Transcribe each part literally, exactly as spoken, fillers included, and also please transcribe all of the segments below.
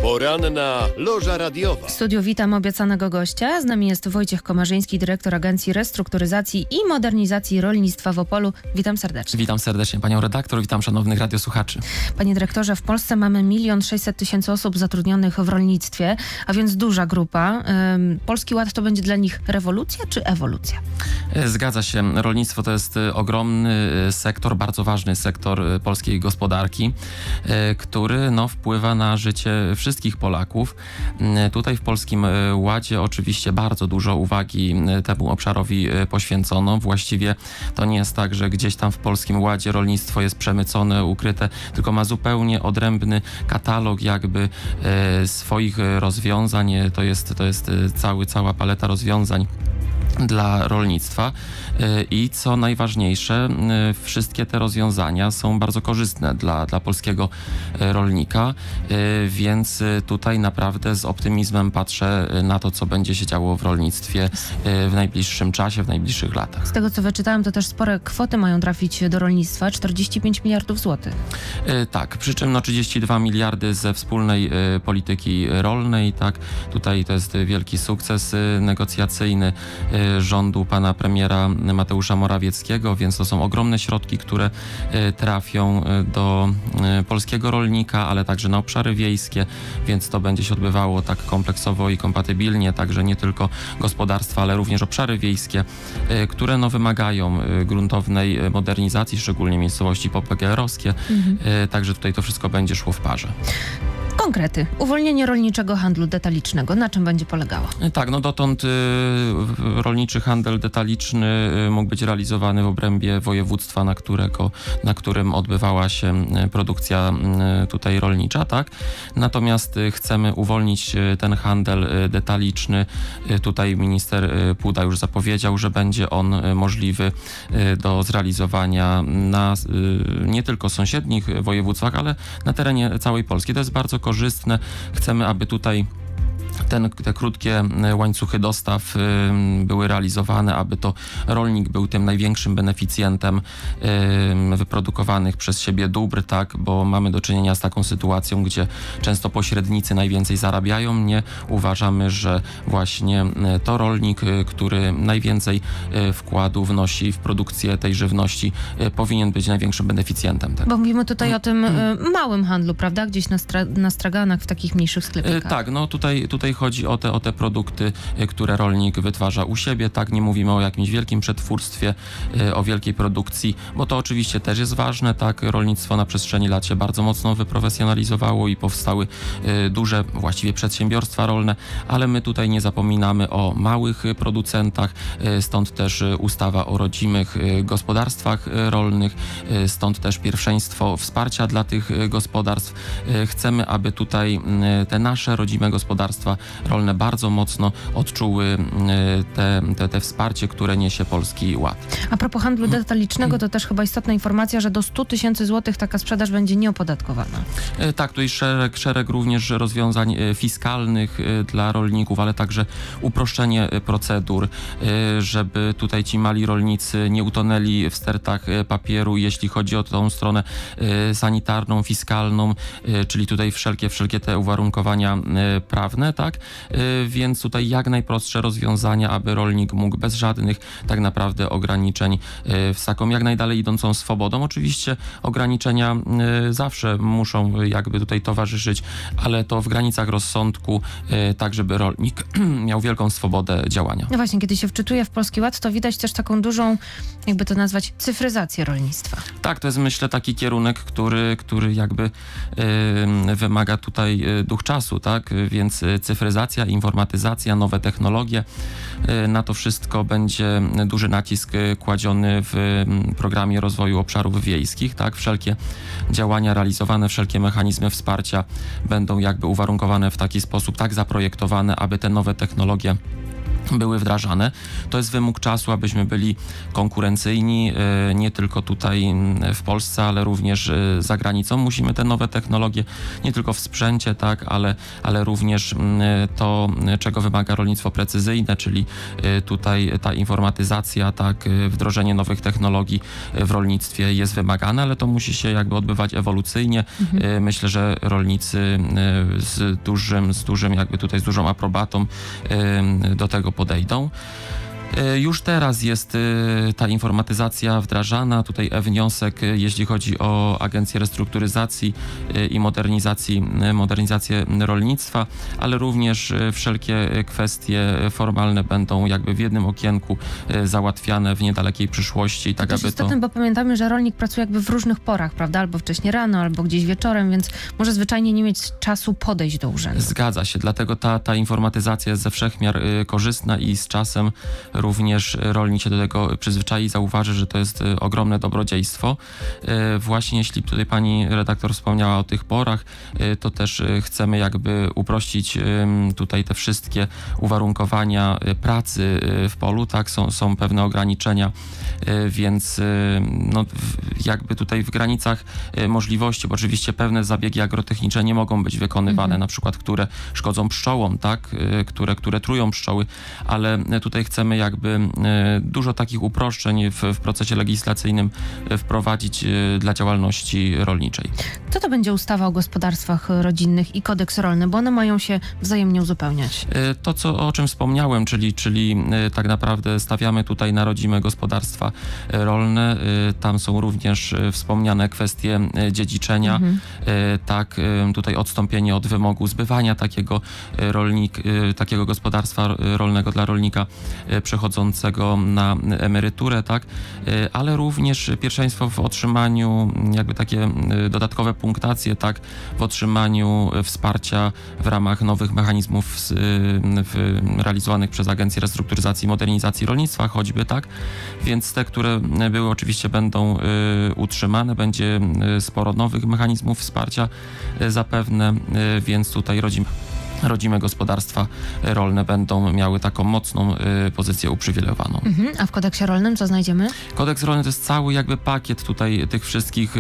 Poranna loża radiowa. W studiu witam obiecanego gościa. Z nami jest Wojciech Komarzyński, dyrektor Agencji Restrukturyzacji i Modernizacji Rolnictwa w Opolu. Witam serdecznie. Witam serdecznie panią redaktor, witam szanownych radiosłuchaczy. Panie dyrektorze, w Polsce mamy milion sześćset tysięcy osób zatrudnionych w rolnictwie, a więc duża grupa. Polski Ład to będzie dla nich rewolucja czy ewolucja? Zgadza się. Rolnictwo to jest ogromny sektor, bardzo ważny sektor polskiej gospodarki, który no, wpływa na życie wszystkich Polaków. Tutaj w Polskim Ładzie oczywiście bardzo dużo uwagi temu obszarowi poświęcono. Właściwie to nie jest tak, że gdzieś tam w Polskim Ładzie rolnictwo jest przemycone, ukryte, tylko ma zupełnie odrębny katalog jakby swoich rozwiązań. To jest, to jest cały, cała paleta rozwiązań dla rolnictwa i co najważniejsze, wszystkie te rozwiązania są bardzo korzystne dla, dla polskiego rolnika, więc tutaj naprawdę z optymizmem patrzę na to, co będzie się działo w rolnictwie w najbliższym czasie, w najbliższych latach. Z tego, co wyczytałem, to też spore kwoty mają trafić do rolnictwa, czterdzieści pięć miliardów złotych. Tak, przy czym no trzydzieści dwa miliardy ze wspólnej polityki rolnej, tak, tutaj to jest wielki sukces negocjacyjny rządu pana premiera Mateusza Morawieckiego, więc to są ogromne środki, które trafią do polskiego rolnika, ale także na obszary wiejskie, więc to będzie się odbywało tak kompleksowo i kompatybilnie, także nie tylko gospodarstwa, ale również obszary wiejskie, które no wymagają gruntownej modernizacji, szczególnie miejscowości popegeerowskie, mhm. Także tutaj to wszystko będzie szło w parze. Konkrety. Uwolnienie rolniczego handlu detalicznego. Na czym będzie polegało? Tak, no dotąd y, rolniczy handel detaliczny y, mógł być realizowany w obrębie województwa, na, którego, na którym odbywała się produkcja y, tutaj rolnicza, tak? Natomiast y, chcemy uwolnić y, ten handel y, detaliczny. Y, tutaj minister y, Puda już zapowiedział, że będzie on y, możliwy y, do zrealizowania na y, nie tylko sąsiednich województwach, ale na terenie całej Polski. To jest bardzo korzystne. Chcemy, aby tutaj Ten, te krótkie łańcuchy dostaw y, były realizowane, aby to rolnik był tym największym beneficjentem y, wyprodukowanych przez siebie dóbr, tak, bo mamy do czynienia z taką sytuacją, gdzie często pośrednicy najwięcej zarabiają. Nie uważamy, że właśnie to rolnik, y, który najwięcej y, wkładu wnosi w produkcję tej żywności, y, powinien być największym beneficjentem tego. Bo mówimy tutaj o tym y, małym handlu, prawda? Gdzieś na, stra na straganach, w takich mniejszych sklepikach. Y, tak, no tutaj, tutaj chodzi o te, o te produkty, które rolnik wytwarza u siebie, tak, nie mówimy o jakimś wielkim przetwórstwie, o wielkiej produkcji, bo to oczywiście też jest ważne, tak, rolnictwo na przestrzeni lat się bardzo mocno wyprofesjonalizowało i powstały duże właściwie przedsiębiorstwa rolne, ale my tutaj nie zapominamy o małych producentach, stąd też ustawa o rodzimych gospodarstwach rolnych, stąd też pierwszeństwo wsparcia dla tych gospodarstw. Chcemy, aby tutaj te nasze rodzime gospodarstwa rolne bardzo mocno odczuły te, te, te wsparcie, które niesie Polski Ład. A propos handlu detalicznego, to też chyba istotna informacja, że do stu tysięcy złotych taka sprzedaż będzie nieopodatkowana. Tak, tu jest szereg, szereg również rozwiązań fiskalnych dla rolników, ale także uproszczenie procedur, żeby tutaj ci mali rolnicy nie utonęli w stertach papieru, jeśli chodzi o tą stronę sanitarną, fiskalną, czyli tutaj wszelkie, wszelkie te uwarunkowania prawne, tak? Więc tutaj jak najprostsze rozwiązania, aby rolnik mógł bez żadnych tak naprawdę ograniczeń z taką jak najdalej idącą swobodą. Oczywiście ograniczenia zawsze muszą jakby tutaj towarzyszyć, ale to w granicach rozsądku, tak żeby rolnik miał wielką swobodę działania. No właśnie, kiedy się wczytuje w Polski Ład, to widać też taką dużą, jakby to nazwać, cyfryzację rolnictwa. Tak, to jest myślę taki kierunek, który, który jakby yy, wymaga tutaj duch czasu, tak? Więc cyfryzacja, informatyzacja, nowe technologie. Na to wszystko będzie duży nacisk kładziony w programie rozwoju obszarów wiejskich. Tak? Wszelkie działania realizowane, wszelkie mechanizmy wsparcia będą jakby uwarunkowane w taki sposób, tak zaprojektowane, aby te nowe technologie były wdrażane. To jest wymóg czasu, abyśmy byli konkurencyjni, nie tylko tutaj w Polsce, ale również za granicą. Musimy te nowe technologie nie tylko w sprzęcie, tak, ale, ale również to, czego wymaga rolnictwo precyzyjne, czyli tutaj ta informatyzacja, tak, wdrożenie nowych technologii w rolnictwie jest wymagane, ale to musi się jakby odbywać ewolucyjnie. Mhm. Myślę, że rolnicy z dużym, z dużym jakby tutaj z dużą aprobatą do tego podejdą. Już teraz jest ta informatyzacja wdrażana. Tutaj e-wniosek, jeśli chodzi o Agencję Restrukturyzacji i Modernizacji, Modernizację Rolnictwa, ale również wszelkie kwestie formalne będą jakby w jednym okienku załatwiane w niedalekiej przyszłości. Tak, to jest aby istotne, to... bo pamiętamy, że rolnik pracuje jakby w różnych porach, prawda? Albo wcześniej rano, albo gdzieś wieczorem, więc może zwyczajnie nie mieć czasu podejść do urzędu. Zgadza się, dlatego ta, ta informatyzacja jest ze wszechmiar korzystna i z czasem również rolnik się do tego przyzwyczai i zauważy, że to jest ogromne dobrodziejstwo. Właśnie jeśli tutaj pani redaktor wspomniała o tych porach, to też chcemy jakby uprościć tutaj te wszystkie uwarunkowania pracy w polu, tak, są, są pewne ograniczenia, więc no, jakby tutaj w granicach możliwości, bo oczywiście pewne zabiegi agrotechnicze nie mogą być wykonywane, mhm. na przykład, które szkodzą pszczołom, tak, które, które trują pszczoły, ale tutaj chcemy jakby dużo takich uproszczeń w, w procesie legislacyjnym wprowadzić dla działalności rolniczej. Co to będzie ustawa o gospodarstwach rodzinnych i kodeks rolny, bo one mają się wzajemnie uzupełniać? To, co, o czym wspomniałem, czyli, czyli tak naprawdę stawiamy tutaj na rodzime gospodarstwa rolne. Tam są również wspomniane kwestie dziedziczenia, mhm. tak, tutaj odstąpienie od wymogu zbywania takiego rolnik, takiego gospodarstwa rolnego dla rolnika przechodzącego na emeryturę, tak, ale również pierwszeństwo w otrzymaniu, jakby takie dodatkowe punktacje, tak, w otrzymaniu wsparcia w ramach nowych mechanizmów z, w, realizowanych przez Agencję Restrukturyzacji i Modernizacji Rolnictwa, choćby, tak, więc te, które były, oczywiście będą y, utrzymane, będzie y, sporo nowych mechanizmów wsparcia y, zapewne, y, więc tutaj rodzimy rodzime gospodarstwa rolne będą miały taką mocną y, pozycję uprzywilejowaną. Mhm. A w kodeksie rolnym co znajdziemy? Kodeks rolny to jest cały jakby pakiet tutaj tych wszystkich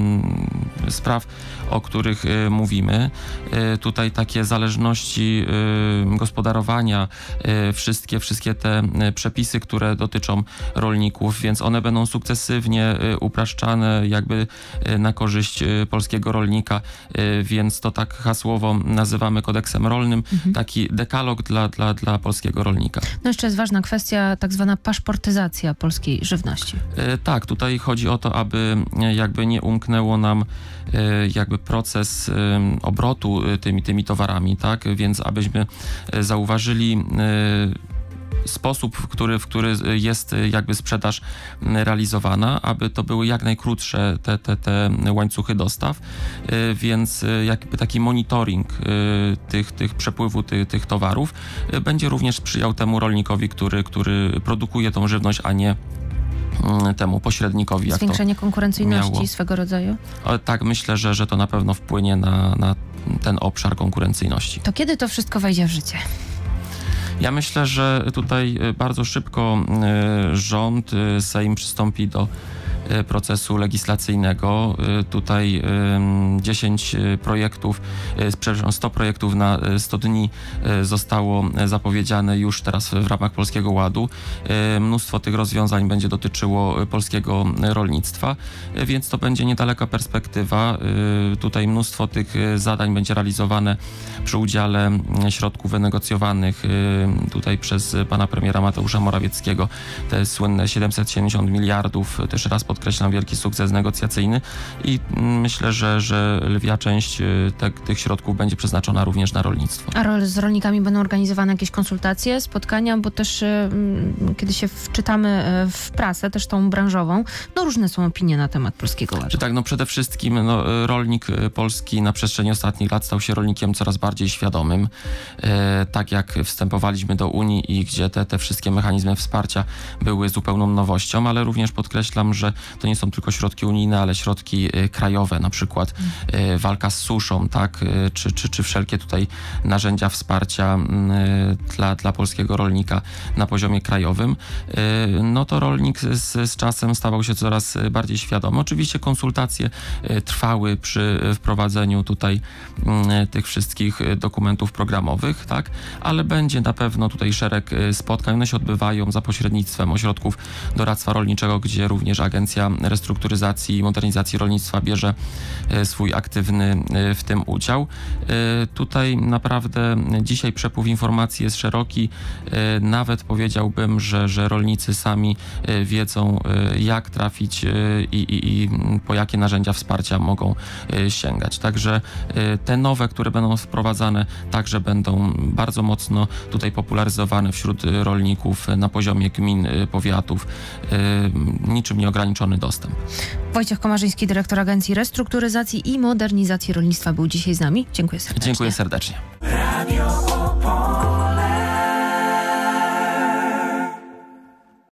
y, spraw, o których y, mówimy. Y, tutaj takie zależności y, gospodarowania, y, wszystkie, wszystkie te y, przepisy, które dotyczą rolników, więc one będą sukcesywnie y, upraszczane jakby y, na korzyść y, polskiego rolnika, y, więc to tak hasłowo nazywamy kodeksem rolnym, mhm. taki dekalog dla, dla, dla polskiego rolnika. No jeszcze jest ważna kwestia, tak zwana paszportyzacja polskiej żywności. E, tak, tutaj chodzi o to, aby jakby nie umknęło nam e, jakby proces e, obrotu tymi, tymi towarami, tak, więc abyśmy zauważyli e, sposób, w który, w który jest jakby sprzedaż realizowana, aby to były jak najkrótsze te, te, te łańcuchy dostaw, więc jakby taki monitoring tych, tych przepływu tych, tych towarów będzie również sprzyjał temu rolnikowi, który, który produkuje tą żywność, a nie temu pośrednikowi. Zwiększenie jak to konkurencyjności miało. swego rodzaju? Ale tak, myślę, że, że to na pewno wpłynie na, na ten obszar konkurencyjności. To kiedy to wszystko wejdzie w życie? Ja myślę, że tutaj bardzo szybko rząd, Sejm przystąpi do procesu legislacyjnego. Tutaj dziesięć projektów, przepraszam, sto projektów na sto dni zostało zapowiedziane już teraz w ramach Polskiego Ładu. Mnóstwo tych rozwiązań będzie dotyczyło polskiego rolnictwa, więc to będzie niedaleka perspektywa. Tutaj mnóstwo tych zadań będzie realizowane przy udziale środków wynegocjowanych tutaj przez pana premiera Mateusza Morawieckiego. Te słynne siedemset siedemdziesiąt miliardów, też raz podkreślam, wielki sukces negocjacyjny i myślę, że, że lwia część te, tych środków będzie przeznaczona również na rolnictwo. A z rolnikami będą organizowane jakieś konsultacje, spotkania, bo też kiedy się wczytamy w prasę, też tą branżową, no różne są opinie na temat Polskiego Ładu. Czy tak, no przede wszystkim no, rolnik polski na przestrzeni ostatnich lat stał się rolnikiem coraz bardziej świadomym. E, tak jak wstępowaliśmy do Unii i gdzie te, te wszystkie mechanizmy wsparcia były zupełną nowością, ale również podkreślam, że to nie są tylko środki unijne, ale środki krajowe, na przykład walka z suszą, tak, czy, czy, czy wszelkie tutaj narzędzia wsparcia dla, dla polskiego rolnika na poziomie krajowym, no to rolnik z, z czasem stawał się coraz bardziej świadomy. Oczywiście konsultacje trwały przy wprowadzeniu tutaj tych wszystkich dokumentów programowych, tak, ale będzie na pewno tutaj szereg spotkań. One się odbywają za pośrednictwem ośrodków doradztwa rolniczego, gdzie również Agencja Restrukturyzacji i Modernizacji Rolnictwa bierze swój aktywny w tym udział. Tutaj naprawdę dzisiaj przepływ informacji jest szeroki. Nawet powiedziałbym, że, że rolnicy sami wiedzą, jak trafić i, i, i po jakie narzędzia wsparcia mogą sięgać. Także te nowe, które będą wprowadzane, także będą bardzo mocno tutaj popularyzowane wśród rolników na poziomie gmin, powiatów. Niczym nieograniczony dostęp. Wojciech Komarzyński, dyrektor Agencji Restrukturyzacji i Modernizacji Rolnictwa, był dzisiaj z nami. Dziękuję serdecznie. Dziękuję serdecznie. Radio Opole.